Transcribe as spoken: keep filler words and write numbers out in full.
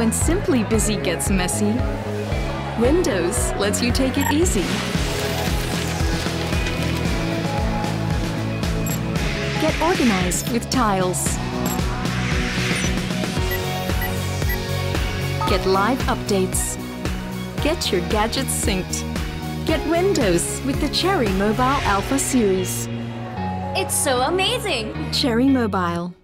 when Simply Busy gets messy, Windows lets you take it easy. Get organized with tiles. Get live updates. Get your gadgets synced. Get Windows with the Cherry Mobile Alpha series. It's so amazing! Cherry Mobile.